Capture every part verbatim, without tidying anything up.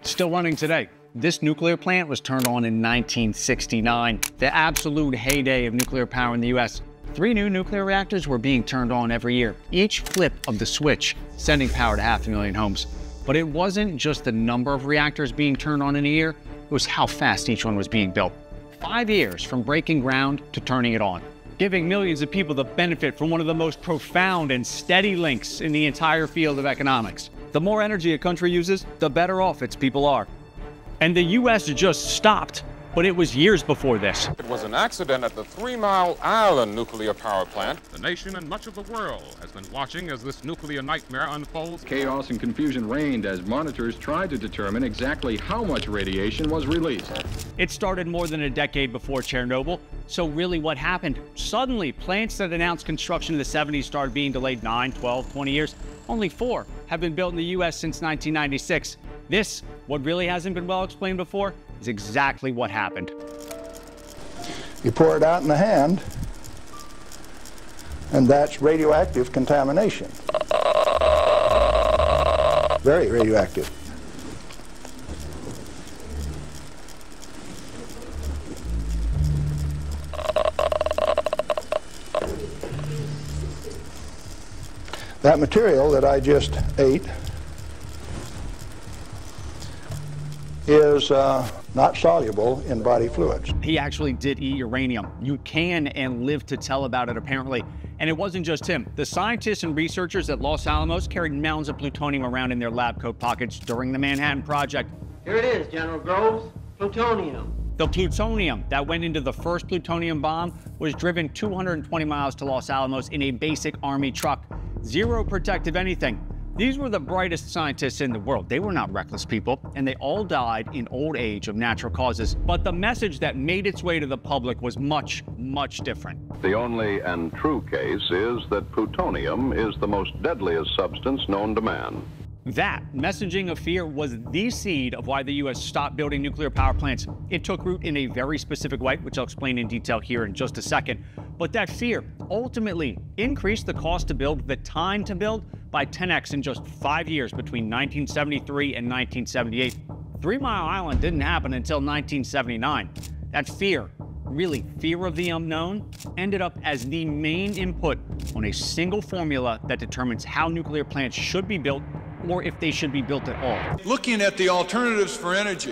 still running today. This nuclear plant was turned on in nineteen sixty-nine, the absolute heyday of nuclear power in the U S. Three new nuclear reactors were being turned on every year, each flip of the switch, sending power to half a million homes. But it wasn't just the number of reactors being turned on in a year, it was how fast each one was being built. Five years from breaking ground to turning it on, giving millions of people the benefit from one of the most profound and steady links in the entire field of economics. The more energy a country uses, the better off its people are. And the U S just stopped, but it was years before this. It was an accident at the Three Mile Island nuclear power plant. The nation and much of the world has been watching as this nuclear nightmare unfolds. Chaos and confusion reigned as monitors tried to determine exactly how much radiation was released. It started more than a decade before Chernobyl, so really what happened? Suddenly, plants that announced construction in the seventies started being delayed nine, twelve, twenty years. Only four have been built in the U S since nineteen ninety-six. This, what really hasn't been well explained before, is exactly what happened. You pour it out in the hand, and that's radioactive contamination. Very radioactive. That material that I just ate is uh, not soluble in body fluids. He actually did eat uranium. You can and live to tell about it, apparently. And it wasn't just him. The scientists and researchers at Los Alamos carried mounds of plutonium around in their lab coat pockets during the Manhattan Project. Here it is, General Groves, plutonium. The plutonium that went into the first plutonium bomb was driven two hundred twenty miles to Los Alamos in a basic Army truck. Zero protective anything. These were the brightest scientists in the world. They were not reckless people, and they all died in old age of natural causes. But the message that made its way to the public was much, much different. The only and true case is that plutonium is the most deadliest substance known to man. That messaging of fear was the seed of why the U S stopped building nuclear power plants. It took root in a very specific way, which I'll explain in detail here in just a second. But that fear ultimately increased the cost to build, the time to build, by ten X in just five years between nineteen seventy-three and nineteen seventy-eight. Three Mile Island didn't happen until nineteen seventy-nine. That fear, really fear of the unknown, ended up as the main input on a single formula that determines how nuclear plants should be built or if they should be built at all. Looking at the alternatives for energy,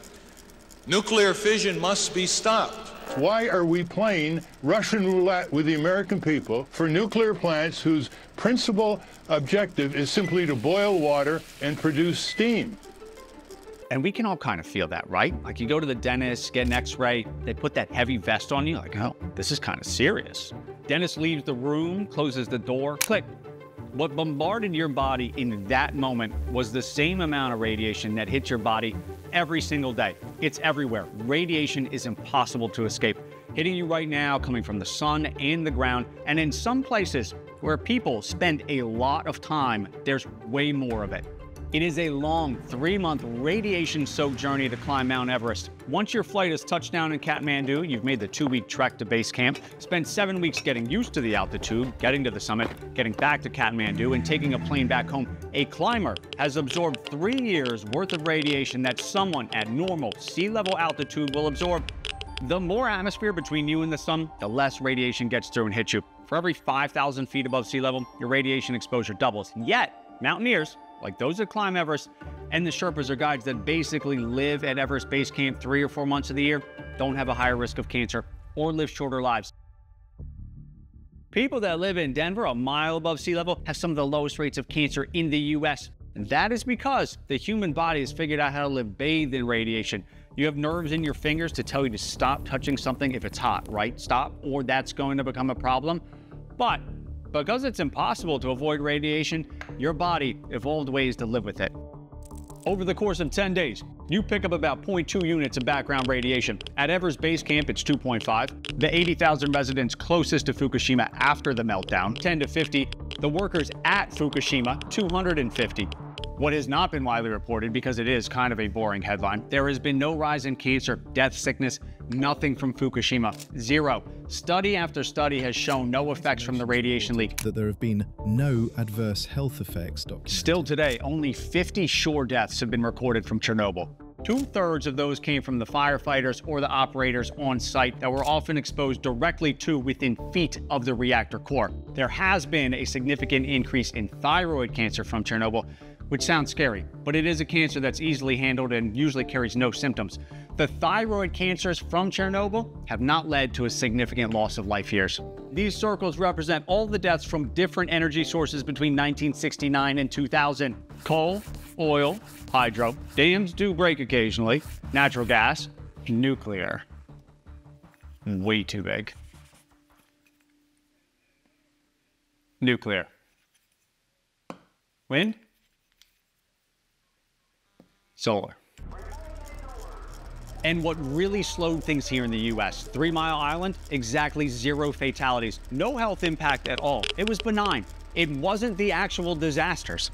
nuclear fission must be stopped. Why are we playing Russian roulette with the American people for nuclear plants whose principal objective is simply to boil water and produce steam? And we can all kind of feel that, right? Like you go to the dentist, get an x-ray, they put that heavy vest on you, like, oh, this is kind of serious. Dentist leaves the room, closes the door, click. What bombarded your body in that moment was the same amount of radiation that hits your body every single day. It's everywhere. Radiation is impossible to escape. Hitting you right now, coming from the sun and the ground, and in some places where people spend a lot of time, there's way more of it. It is a long three-month radiation-soaked journey to climb Mount Everest. Once your flight has touched down in Kathmandu, you've made the two-week trek to base camp, spent seven weeks getting used to the altitude, getting to the summit, getting back to Kathmandu, and taking a plane back home. A climber has absorbed three years worth of radiation that someone at normal sea-level altitude will absorb. The more atmosphere between you and the sun, the less radiation gets through and hits you. For every five thousand feet above sea level, your radiation exposure doubles. Yet, mountaineers, like those that climb Everest, and the Sherpas or guides that basically live at Everest Base Camp three or four months of the year, don't have a higher risk of cancer or live shorter lives. People that live in Denver, a mile above sea level, have some of the lowest rates of cancer in the U S. And that is because the human body has figured out how to live bathed in radiation. You have nerves in your fingers to tell you to stop touching something if it's hot, right? Stop, or that's going to become a problem. But because it's impossible to avoid radiation, your body evolved ways to live with it. Over the course of ten days, you pick up about zero point two units of background radiation. At Everest Base Camp, it's two point five. The eighty thousand residents closest to Fukushima after the meltdown, ten to fifty. The workers at Fukushima, two hundred fifty. What has not been widely reported, because it is kind of a boring headline, there has been no rise in cancer, death, sickness, nothing from Fukushima. Zero. Study after study has shown no effects from the radiation leak. That there have been no adverse health effects documented. Still today, only fifty shore deaths have been recorded from Chernobyl. Two-thirds of those came from the firefighters or the operators on site that were often exposed directly to within feet of the reactor core. There has been a significant increase in thyroid cancer from Chernobyl, which sounds scary, but it is a cancer that's easily handled and usually carries no symptoms. The thyroid cancers from Chernobyl have not led to a significant loss of life years. These circles represent all the deaths from different energy sources between nineteen sixty-nine and two thousand. Coal, oil, hydro, dams do break occasionally, natural gas, nuclear. Way too big. Nuclear. Wind? Solar. And what really slowed things here in the U S, Three Mile Island, exactly zero fatalities, no health impact at all. It was benign. It wasn't the actual disasters.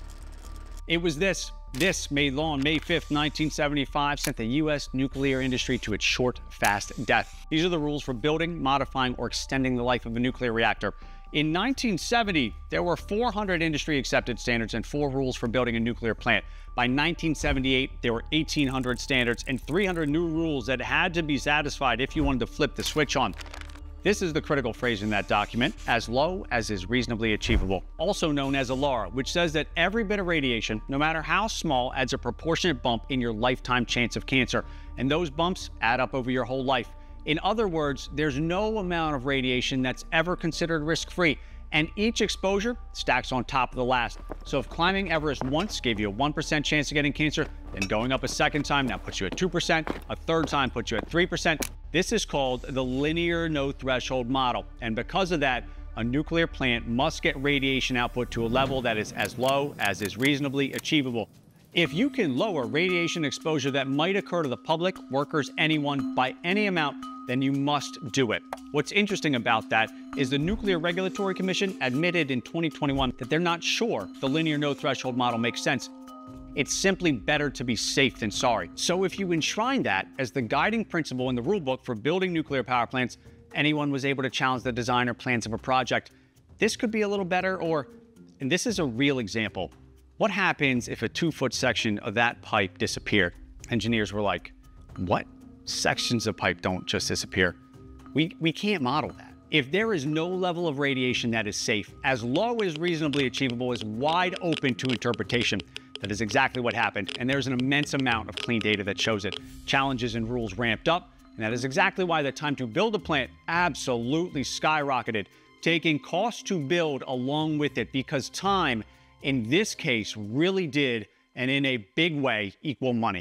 It was this. This made law on May fifth, nineteen seventy-five, sent the U S nuclear industry to its short, fast death. These are the rules for building, modifying, or extending the life of a nuclear reactor. In nineteen seventy, there were four hundred industry-accepted standards and four rules for building a nuclear plant. By nineteen seventy-eight, there were eighteen hundred standards and three hundred new rules that had to be satisfied if you wanted to flip the switch on. This is the critical phrase in that document, as low as is reasonably achievable, also known as a L A R, which says that every bit of radiation, no matter how small, adds a proportionate bump in your lifetime chance of cancer, and those bumps add up over your whole life. In other words, there's no amount of radiation that's ever considered risk-free, and each exposure stacks on top of the last. So if climbing Everest once gave you a one percent chance of getting cancer, then going up a second time now puts you at two percent, a third time puts you at three percent. This is called the linear no-threshold model, and because of that, a nuclear plant must get radiation output to a level that is as low as is reasonably achievable. If you can lower radiation exposure that might occur to the public, workers, anyone, by any amount, then you must do it. What's interesting about that is the Nuclear Regulatory Commission admitted in twenty twenty-one that they're not sure the linear no-threshold model makes sense. It's simply better to be safe than sorry. So if you enshrine that as the guiding principle in the rulebook for building nuclear power plants, anyone was able to challenge the design or plans of a project. This could be a little better, or, and this is a real example, what happens if a two-foot section of that pipe disappeared? Engineers were like, what? Sections of pipe don't just disappear. We, we can't model that. If there is no level of radiation that is safe, as low as reasonably achievable is wide open to interpretation. That is exactly what happened, and there's an immense amount of clean data that shows it. Challenges and rules ramped up, and that is exactly why the time to build a plant absolutely skyrocketed, taking cost to build along with it, because time, in this case, really did, and in a big way, equal money.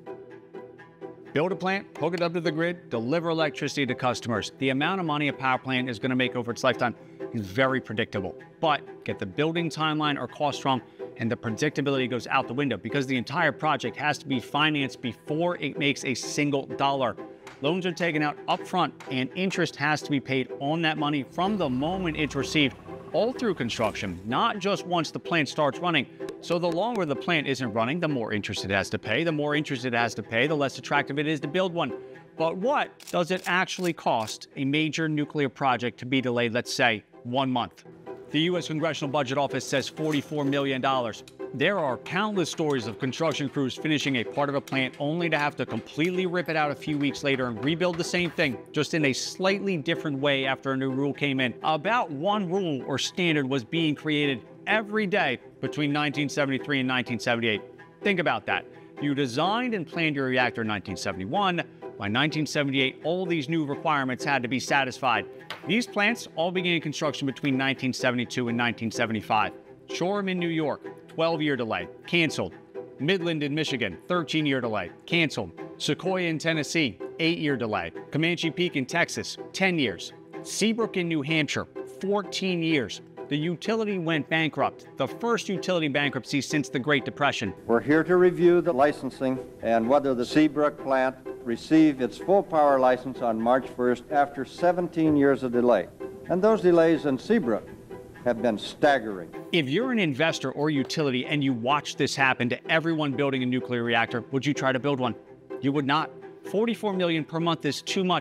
Build a plant, hook it up to the grid, deliver electricity to customers. The amount of money a power plant is going to make over its lifetime is very predictable. But get the building timeline or cost wrong, and the predictability goes out the window because the entire project has to be financed before it makes a single dollar. Loans are taken out upfront, and interest has to be paid on that money from the moment it's received, all through construction, not just once the plant starts running. So the longer the plant isn't running, the more interest it has to pay. The more interest it has to pay, the less attractive it is to build one. But what does it actually cost a major nuclear project to be delayed, let's say, one month? The U S Congressional Budget Office says forty-four million dollars. There are countless stories of construction crews finishing a part of a plant only to have to completely rip it out a few weeks later and rebuild the same thing, just in a slightly different way after a new rule came in. About one rule or standard was being created every day between nineteen seventy-three and nineteen seventy-eight. Think about that. You designed and planned your reactor in nineteen seventy-one. By nineteen seventy-eight, all these new requirements had to be satisfied. These plants all began construction between nineteen seventy-two and nineteen seventy-five. Shoreham in New York, twelve-year delay, canceled. Midland in Michigan, thirteen-year delay, canceled. Sequoia in Tennessee, eight-year delay. Comanche Peak in Texas, ten years. Seabrook in New Hampshire, fourteen years. The utility went bankrupt, the first utility bankruptcy since the Great Depression. We're here to review the licensing and whether the Seabrook plant received its full power license on March first after seventeen years of delay. And those delays in Seabrook have been staggering. If you're an investor or utility and you watch this happen to everyone building a nuclear reactor, would you try to build one? You would not. forty-four million dollars per month is too much.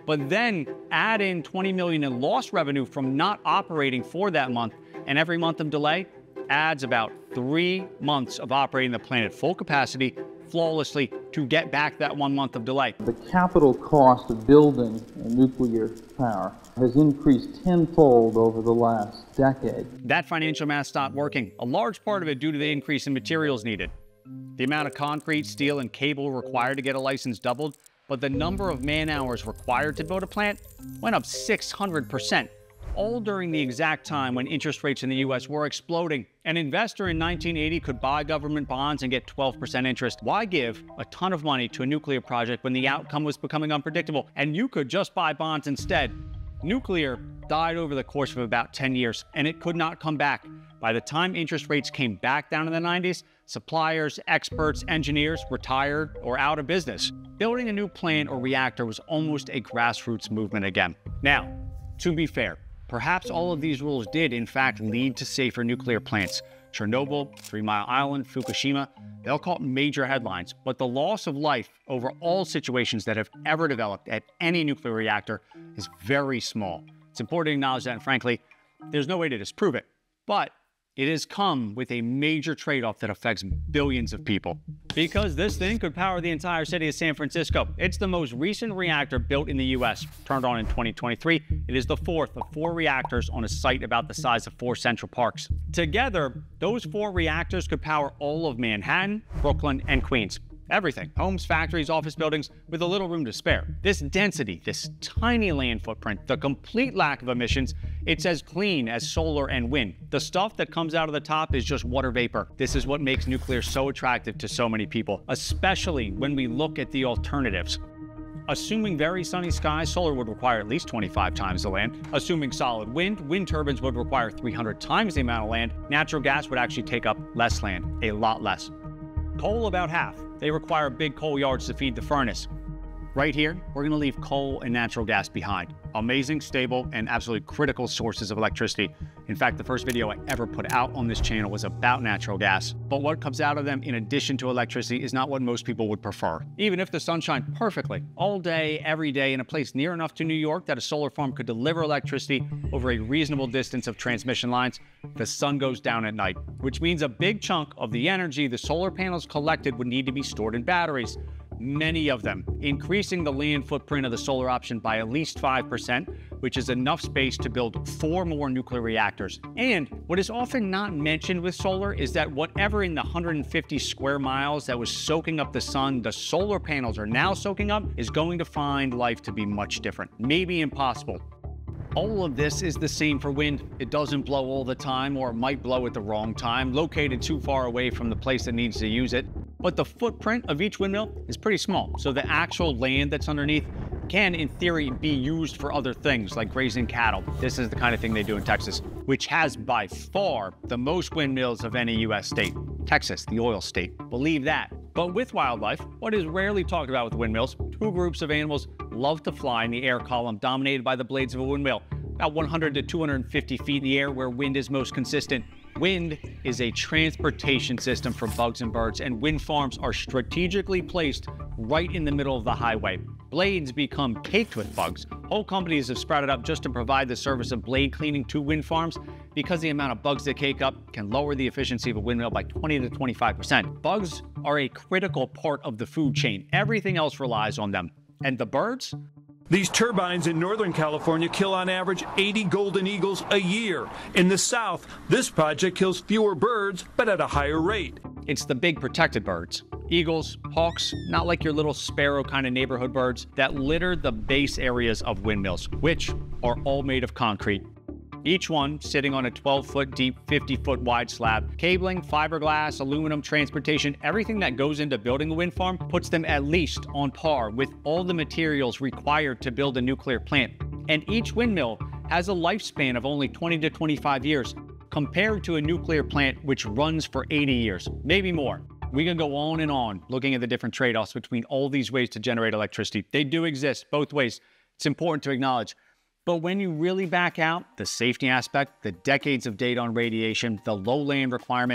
But then add in twenty million dollars in lost revenue from not operating for that month, and every month of delay adds about three months of operating the plant at full capacity flawlessly to get back that one month of delay. The capital cost of building a nuclear power has increased tenfold over the last decade. That financial math stopped working, a large part of it due to the increase in materials needed. The amount of concrete, steel, and cable required to get a license doubled, but the number of man-hours required to build a plant went up six hundred percent, all during the exact time when interest rates in the U S were exploding. An investor in nineteen eighty could buy government bonds and get twelve percent interest. Why give a ton of money to a nuclear project when the outcome was becoming unpredictable? And you could just buy bonds instead. Nuclear died over the course of about ten years, and it could not come back. By the time interest rates came back down in the nineties, suppliers, experts, engineers retired or out of business. Building a new plant or reactor was almost a grassroots movement again. Now, to be fair, perhaps all of these rules did, in fact, lead to safer nuclear plants. Chernobyl, Three Mile Island, Fukushima, they'll caught major headlines, but the loss of life over all situations that have ever developed at any nuclear reactor is very small. It's important to acknowledge that, and frankly, there's no way to disprove it. But it has come with a major trade-off that affects billions of people. Because this thing could power the entire city of San Francisco. It's the most recent reactor built in the U S, turned on in twenty twenty-three. It is the fourth of four reactors on a site about the size of four Central Parks. Together, those four reactors could power all of Manhattan, Brooklyn, and Queens. Everything, homes, factories, office buildings, with a little room to spare. This density, this tiny land footprint, the complete lack of emissions, it's as clean as solar and wind. The stuff that comes out of the top is just water vapor. This is what makes nuclear so attractive to so many people, especially when we look at the alternatives. Assuming very sunny skies, solar would require at least twenty-five times the land. Assuming solid wind, wind turbines would require three hundred times the amount of land. Natural gas would actually take up less land, a lot less. Coal about half. They require big coal yards to feed the furnace. Right here, we're going to leave coal and natural gas behind. Amazing, stable, and absolutely critical sources of electricity. In fact, the first video I ever put out on this channel was about natural gas. But what comes out of them in addition to electricity is not what most people would prefer. Even if the sun shines perfectly, all day, every day, in a place near enough to New York that a solar farm could deliver electricity over a reasonable distance of transmission lines, the sun goes down at night, which means a big chunk of the energy the solar panels collected would need to be stored in batteries. Many of them, increasing the land footprint of the solar option by at least five percent, which is enough space to build four more nuclear reactors. And what is often not mentioned with solar is that whatever in the one hundred fifty square miles that was soaking up the sun, the solar panels are now soaking up, is going to find life to be much different, maybe impossible. All of this is the same for wind. It doesn't blow all the time, or it might blow at the wrong time, located too far away from the place that needs to use it. But the footprint of each windmill is pretty small, so the actual land that's underneath can, in theory, be used for other things, like grazing cattle. This is the kind of thing they do in Texas, which has by far the most windmills of any U S state. Texas, the oil state. Believe that. But with wildlife, what is rarely talked about with windmills, two groups of animals love to fly in the air column dominated by the blades of a windmill, about one hundred to two hundred fifty feet in the air where wind is most consistent. Wind is a transportation system for bugs and birds, and wind farms are strategically placed right in the middle of the highway. Blades become caked with bugs. Whole companies have sprouted up just to provide the service of blade cleaning to wind farms because the amount of bugs they cake up can lower the efficiency of a windmill by twenty to twenty-five percent. Bugs are a critical part of the food chain. Everything else relies on them. And the birds? These turbines in Northern California kill on average eighty golden eagles a year. In the South, this project kills fewer birds, but at a higher rate. It's the big protected birds. Eagles, hawks, not like your little sparrow kind of neighborhood birds that litter the base areas of windmills, which are all made of concrete. Each one sitting on a twelve foot deep, fifty foot wide slab. Cabling, fiberglass, aluminum, transportation, everything that goes into building a wind farm puts them at least on par with all the materials required to build a nuclear plant. And each windmill has a lifespan of only twenty to twenty-five years, compared to a nuclear plant which runs for eighty years, maybe more. We can go on and on looking at the different trade-offs between all these ways to generate electricity. They do exist both ways. It's important to acknowledge. But when you really back out the safety aspect, the decades of data on radiation, the low land requirement,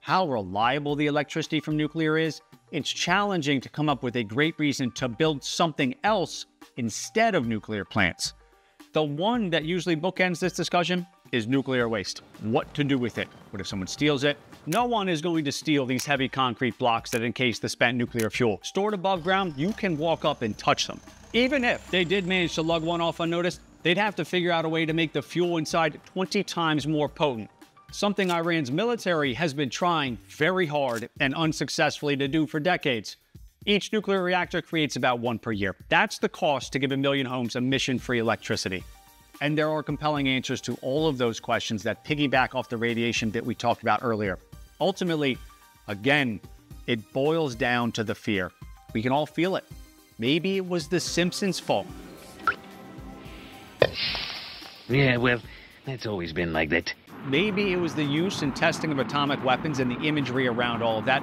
how reliable the electricity from nuclear is, it's challenging to come up with a great reason to build something else instead of nuclear plants. The one that usually bookends this discussion is nuclear waste. What to do with it? What if someone steals it? No one is going to steal these heavy concrete blocks that encase the spent nuclear fuel. Stored above ground, you can walk up and touch them. Even if they did manage to lug one off unnoticed, they'd have to figure out a way to make the fuel inside twenty times more potent. Something Iran's military has been trying very hard and unsuccessfully to do for decades. Each nuclear reactor creates about one per year. That's the cost to give a million homes emission-free electricity. And there are compelling answers to all of those questions that piggyback off the radiation bit we talked about earlier. Ultimately, again, it boils down to the fear. We can all feel it. Maybe it was the Simpsons' fault. Yeah, well, it's always been like that. Maybe it was the use and testing of atomic weapons and the imagery around all of that.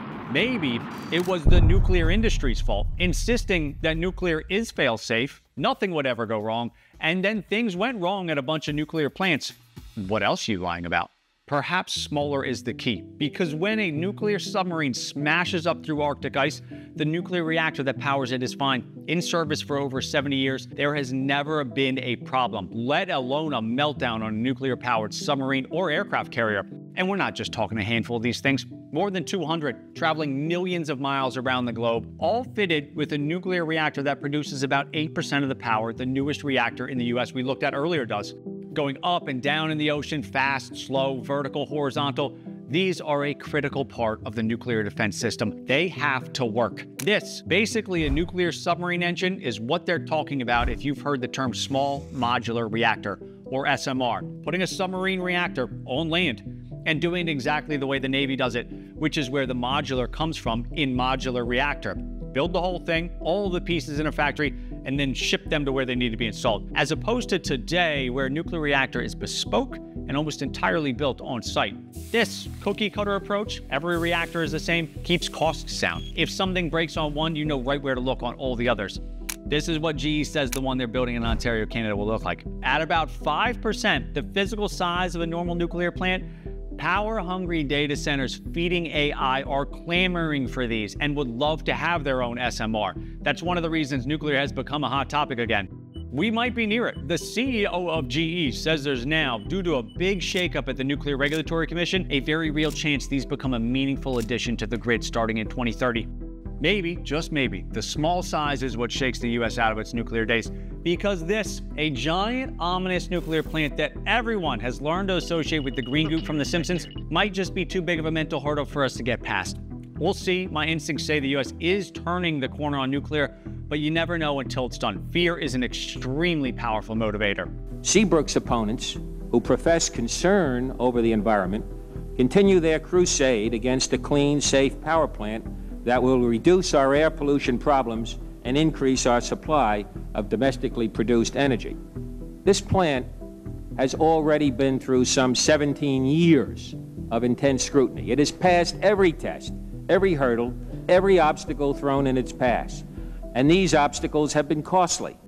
Maybe it was the nuclear industry's fault, insisting that nuclear is fail-safe, nothing would ever go wrong, and then things went wrong at a bunch of nuclear plants. What else are you lying about? Perhaps smaller is the key, because when a nuclear submarine smashes up through Arctic ice, the nuclear reactor that powers it is fine. In service for over seventy years, there has never been a problem, let alone a meltdown on a nuclear-powered submarine or aircraft carrier. And we're not just talking a handful of these things, more than two hundred, traveling millions of miles around the globe, all fitted with a nuclear reactor that produces about eight percent of the power the newest reactor in the U S we looked at earlier does. Going up and down in the ocean, fast, slow, vertical, horizontal, these are a critical part of the nuclear defense system. They have to work. This, basically a nuclear submarine engine, is what they're talking about if you've heard the term small modular reactor, or S M R, putting a submarine reactor on land and doing it exactly the way the Navy does it, which is where the modular comes from in modular reactor. Build the whole thing, all the pieces in a factory, and then ship them to where they need to be installed. As opposed to today, where a nuclear reactor is bespoke and almost entirely built on site. This cookie cutter approach, every reactor is the same, keeps costs down. If something breaks on one, you know right where to look on all the others. This is what G E says the one they're building in Ontario, Canada will look like. At about five percent, the physical size of a normal nuclear plant, power-hungry data centers feeding A I are clamoring for these and would love to have their own S M R. That's one of the reasons nuclear has become a hot topic again. We might be near it. The C E O of G E says there's now, due to a big shakeup at the Nuclear Regulatory Commission, a very real chance these become a meaningful addition to the grid starting in twenty thirty. Maybe, just maybe, the small size is what shakes the U S out of its nuclear days. Because this, a giant, ominous nuclear plant that everyone has learned to associate with the green goop from The Simpsons, might just be too big of a mental hurdle for us to get past. We'll see. My instincts say the U S is turning the corner on nuclear, but you never know until it's done. Fear is an extremely powerful motivator. Seabrook's opponents, who profess concern over the environment, continue their crusade against a clean, safe power plant that will reduce our air pollution problems and increase our supply of domestically produced energy. This plant has already been through some seventeen years of intense scrutiny. It has passed every test, every hurdle, every obstacle thrown in its path. And these obstacles have been costly.